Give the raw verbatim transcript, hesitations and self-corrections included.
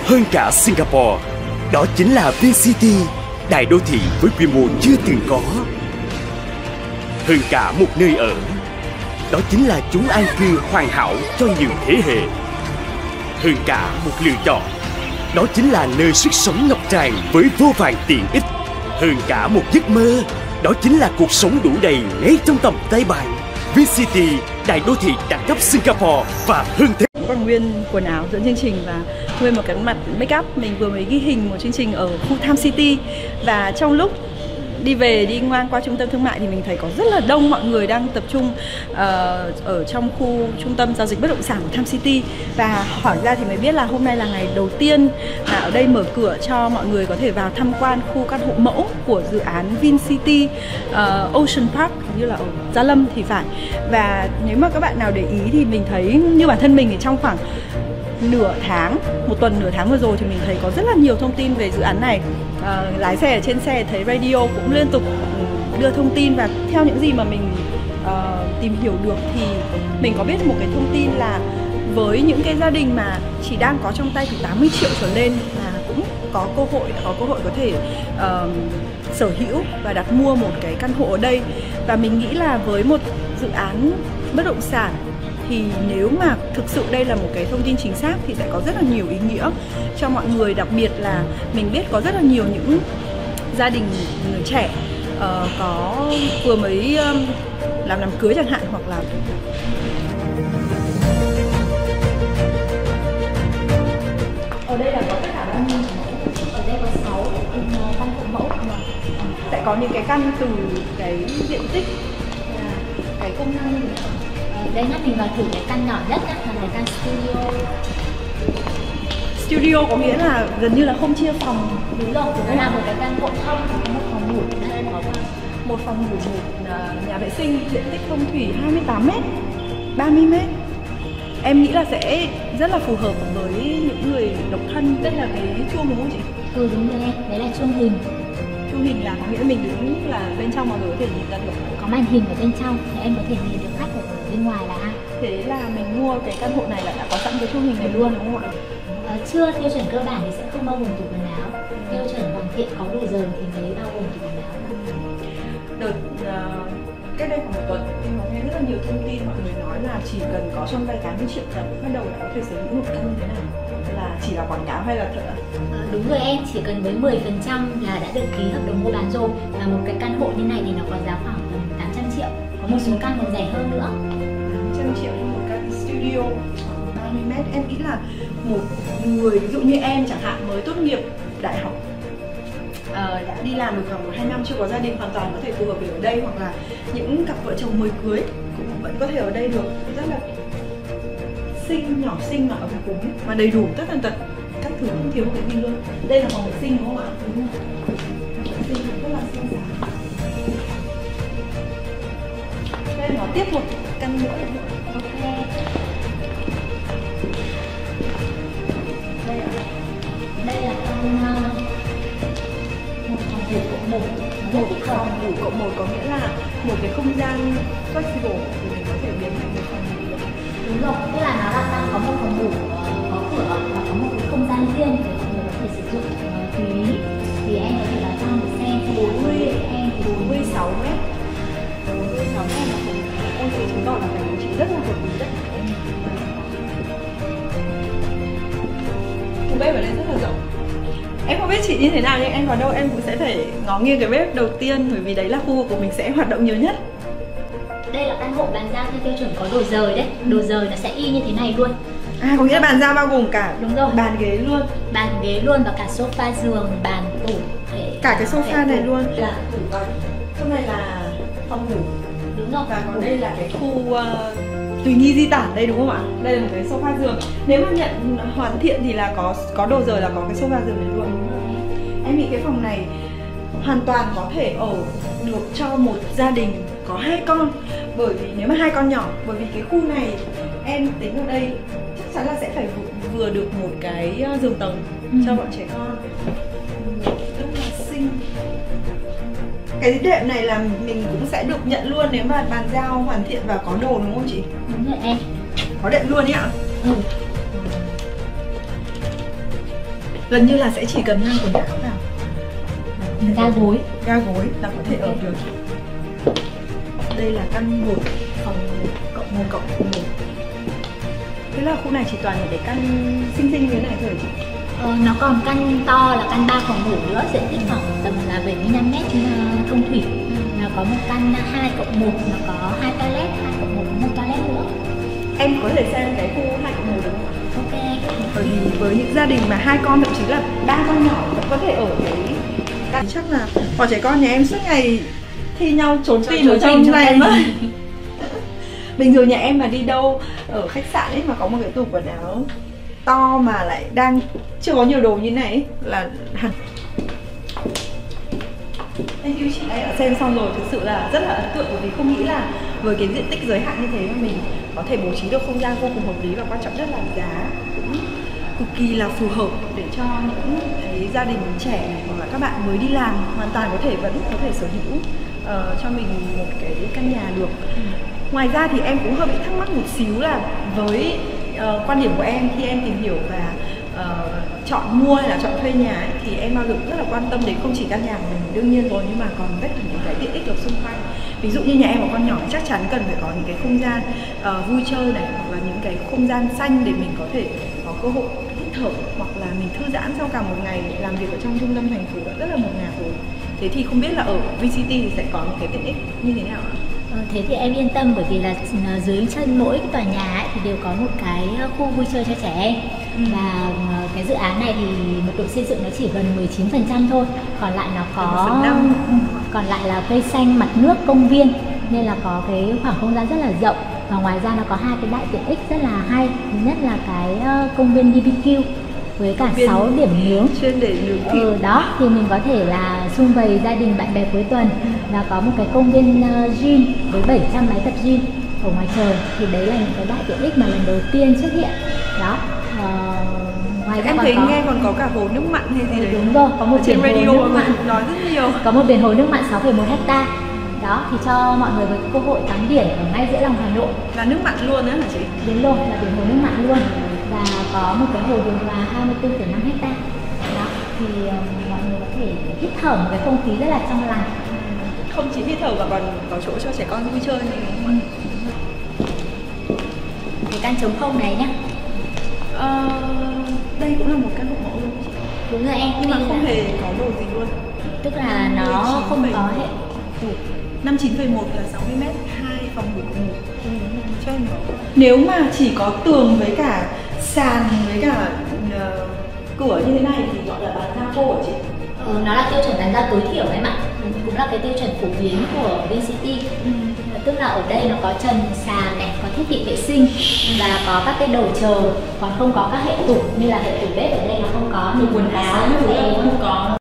hơn cả Singapore. Đó chính là VinCity, đại đô thị với quy mô chưa từng có. Hơn cả một nơi ở, đó chính là chốn an cư hoàn hảo cho nhiều thế hệ. Hơn cả một lựa chọn, đó chính là nơi sức sống ngập tràn với vô vàn tiện ích. Hơn cả một giấc mơ, đó chính là cuộc sống đủ đầy ngay trong tầm tay bạn. VinCity, đại đô thị đẳng cấp Singapore và hơn thế. Còn nguyên quần áo dẫn chương trình và nguyên một cái mặt make up. Mình vừa mới ghi hình một chương trình ở khu Tham City, và trong lúc đi về đi ngang qua trung tâm thương mại thì mình thấy có rất là đông mọi người đang tập trung uh, ở trong khu trung tâm giao dịch bất động sản của Tham City. Và hỏi ra thì mới biết là hôm nay là ngày đầu tiên mà ở đây mở cửa cho mọi người có thể vào tham quan khu căn hộ mẫu của dự án VinCity uh, Ocean Park, như là ở Gia Lâm thì phải. Và nếu mà các bạn nào để ý thì mình thấy như bản thân mình thì trong khoảng nửa tháng, một tuần nửa tháng vừa rồi thì mình thấy có rất là nhiều thông tin về dự án này. À, lái xe ở trên xe thấy radio cũng liên tục đưa thông tin, và theo những gì mà mình uh, tìm hiểu được thì mình có biết một cái thông tin là với những cái gia đình mà chỉ đang có trong tay từ tám mươi triệu trở lên là cũng có cơ hội có cơ hội có thể uh, sở hữu và đặt mua một cái căn hộ ở đây. Và mình nghĩ là với một dự án bất động sản thì nếu mà thực sự đây là một cái thông tin chính xác thì sẽ có rất là nhiều ý nghĩa cho mọi người. Đặc biệt là mình biết có rất là nhiều những gia đình người trẻ uh, có vừa mới um, làm đám cưới chẳng hạn, hoặc là ở đây là có tất cả bao nhiêu? Ở đây có sáu căn hộ mẫu, sẽ có những cái căn từ cái diện tích, cái công năng như thế. Đây mắt mình vào thử cái căn nhỏ nhất á, là cái căn studio. Studio có nghĩa là gần như là không chia phòng. Đúng rồi, nó là một cái căn hộ thông, một phòng ngủ, đây có một phòng ngủ, một nhà vệ sinh, diện tích phong thủy hai mươi tám mét, ba mươi mét. Em nghĩ là sẽ rất là phù hợp với những người độc thân. Đây là cái chuông đúng không chị? Ừ đúng rồi em, đấy là chuông hình. Chuông hình là có nghĩa mình đứng là bên trong mọi người có thể nhìn ra được. Có màn hình ở bên trong thì em có thể nhìn được khách ở bên ngoài là ai. Thế là mình mua cái căn hộ này là đã có sẵn cái chuông hình này luôn đúng không ạ? À, chưa, tiêu chuẩn cơ bản thì sẽ không bao gồm tủ quần áo. Tiêu chuẩn hoàn thiện có đồ rời thì mới bao gồm tủ quần áo. Đợt uh, cách đây khoảng một tuần em có nghe rất là nhiều thông tin mọi người nói là chỉ cần có trong tay tám mươi triệu là bắt đầu là có thể sở hữu một căn như thế này. Là chỉ là quảng cáo hay là thật ạ? À, đúng rồi em, chỉ cần với mười phần trăm là đã được ký hợp đồng mua bán rồi. Và một cái căn hộ như này thì nó có giá khoảng tầm tám trăm triệu. Có một số căn còn rẻ hơn nữa. tám trăm triệu cho một căn studio ba mươi mét. Em nghĩ là một người ví dụ như em chẳng hạn mới tốt nghiệp đại học, uh, đã đi làm được khoảng một hai năm chưa có gia đình, hoàn toàn có thể phù hợp để ở đây. Hoặc là những cặp vợ chồng mới cưới cũng vẫn có thể ở đây được. Rất là xinh, nhỏ xinh mà ấm cúng mà đầy đủ tất tần tật, các thứ không thiếu một cái gì luôn. Đây là phòng vệ sinh đúng không ạ? Đúng không? Phòng vệ sinh rất là xinh xắn. Đây nó tiếp một căn nữa. Ok. Đây, đây là căn một phòng ngủ cộng một. Một phòng ngủ cộng một có nghĩa là một cái không gian flexible để mình có thể biến thành một phòng ngủ. Đúng rồi, tức là nó đang có một phòng ngủ có cửa và có một cái không gian riêng để mọi người có thể sử dụng tùy ý. Thì em có thể vào trong để xem bốn mươi em bốn mươi sáu mét. bốn mươi sáu mét là phòng ngủ. Em thấy chứng tỏ là cái chị rất là hợp lý đấy. Khu bếp ở đây rất là rộng. Em không biết chị như thế nào nhưng em vào đâu em cũng sẽ phải ngó nghiêng cái bếp đầu tiên, bởi vì đấy là khu vực của mình sẽ hoạt động nhiều nhất. Đây là căn hộ bàn giao theo tiêu chuẩn có đồ rời đấy. Đồ rời nó sẽ y như thế này luôn. À, có nghĩa là bàn giao bao gồm cả đúng rồi, bàn ghế luôn. Bàn ghế luôn và cả sofa giường, bàn tủ. Cả cái sofa này luôn. Là tủ còn. Chỗ này là phòng ngủ. Đúng rồi. Và còn đây là cái khu uh, tùy nghi di tản đây đúng không ạ? Đây là một cái sofa giường. Nếu mà nhận hoàn thiện thì là có có đồ rời là có cái sofa giường này luôn. Em nghĩ cái phòng này hoàn toàn có thể ở được cho một gia đình có hai con. Bởi vì nếu mà hai con nhỏ, bởi vì cái khu này em tính ở đây chắc chắn là sẽ phải vừa được một cái giường tầng ừ. cho bọn trẻ con. Rất là xinh. Cái đệm này là mình cũng sẽ được nhận luôn nếu mà bàn giao hoàn thiện và có đồ đúng không chị? Đúng rồi em. Có đệm luôn ý ạ? Ừ. Gần như là sẽ chỉ cần mang quần áo vào, Ga gối. ga gối là có thể ở được. Đây là căn một, phòng một cộng một cộng một. Thế là khu này chỉ toàn những cái căn xinh xinh như thế này thôi chị? Ờ, nó còn căn to là căn ba phòng ngủ nữa, diện tích khoảng tầm là bảy mươi lăm mét thông thủy. Nó có một căn hai cộng một, nó có hai toilet, hai cộng một một toilet nữa. Em có thể xem cái khu hai cộng một được không? Ok. Bởi vì với những gia đình mà hai con thậm chí là ba con nhỏ vẫn có thể ở cái căn, chắc là bọn trẻ con nhà em suốt ngày thi nhau trốn tìm ở trong này mất. Bình thường nhà em mà đi đâu ở khách sạn ấy mà có một cái tủ quần áo to mà lại đang chưa có nhiều đồ như này ấy, là hẳn. Thank you chị đã xem xong rồi, thực sự là rất là ấn tượng bởi vì không nghĩ là với cái diện tích giới hạn như thế mà mình có thể bố trí được không gian vô cùng hợp lý, và quan trọng nhất là giá cũng cực kỳ là phù hợp để cho những cái gia đình trẻ này, hoặc là các bạn mới đi làm hoàn toàn có thể vẫn có thể sở hữu uh, cho mình một cái căn nhà được. Ngoài ra thì em cũng hơi bị thắc mắc một xíu là với uh, quan điểm của em khi em tìm hiểu và uh, chọn mua hay là chọn thuê nhà ấy, thì em bao giờ cũng rất là quan tâm đến không chỉ căn nhà của mình đương nhiên rồi, nhưng mà còn tất cả những cái tiện ích ở xung quanh. Ví dụ như nhà em có con nhỏ chắc chắn cần phải có những cái không gian uh, vui chơi này, hoặc là những cái không gian xanh để mình có thể có cơ hội hít thở, hoặc là mình thư giãn sau cả một ngày làm việc ở trong trung tâm thành phố đã rất là ngột ngạt rồi. Thế thì không biết là ở vê xê tê thì sẽ có những cái tiện ích như thế nào ạ? Ờ, thế thì em yên tâm, bởi vì là dưới chân mỗi cái tòa nhà ấy, thì đều có một cái khu vui chơi cho trẻ em. Ừ. Và cái dự án này thì mật độ xây dựng nó chỉ gần mười chín phần trăm thôi, còn lại nó có còn lại là cây xanh, mặt nước, công viên, nên là có cái khoảng không gian rất là rộng. Và ngoài ra nó có hai cái đại tiện ích rất là hay. Thứ nhất là cái công viên bê bê kiu với cả sáu điểm nướng chuyên để nướng thịt. Ừ, đó thì mình có thể là sum vầy gia đình bạn bè cuối tuần. Và có một cái công viên uh, gym với bảy trăm máy tập gym ở ngoài trời, thì đấy là những cái đại tiện ích mà lần đầu tiên xuất hiện đó. Uh, ngoài ra em còn thấy có... nghe còn có cả hồ nước mặn hay gì ừ, đấy. Đúng rồi, có một trên biển radio hồ nước mặn nói rất nhiều. Có một biển hồ nước mặn sáu phẩy một hecta. Đó thì cho mọi người có cơ hội tắm biển ở ngay giữa lòng Hà Nội. Là nước mặn luôn á hả chị? Đúng rồi, là biển hồ nước mặn luôn. Và có một cái hồ điều hòa hai mươi tư phẩy năm hecta. Đó thì uh, mọi người có thể hít thở một cái không khí rất là trong lành. Không chỉ hít thở mà còn có chỗ cho trẻ con vui chơi nữa đúng không? Ừ. Cái căn trống không này nhá. Ờ, đây cũng là một căn hộ mẫu luôn chị. Đúng rồi em, nhưng mà không là... hề có đồ gì luôn. Tức là nó không có hệ tủ. năm mươi chín phẩy một là sáu mươi mét, hai phòng ngủ một. Ừ, cho em nói. Nếu mà chỉ có tường với cả sàn với cả uh, cửa như thế này thì gọi là bán giao cô hả chị? Ừ, nó là tiêu chuẩn bán giao tối thiểu em ạ. Cũng là cái tiêu chuẩn phổ biến của vê xê tê. Ừ. Tức là ở đây nó có trần sàn này, có thiết bị vệ sinh và có các cái đồ chờ, còn không có các hệ tủ như là hệ tủ bếp ở đây nó không có, quần áo không có.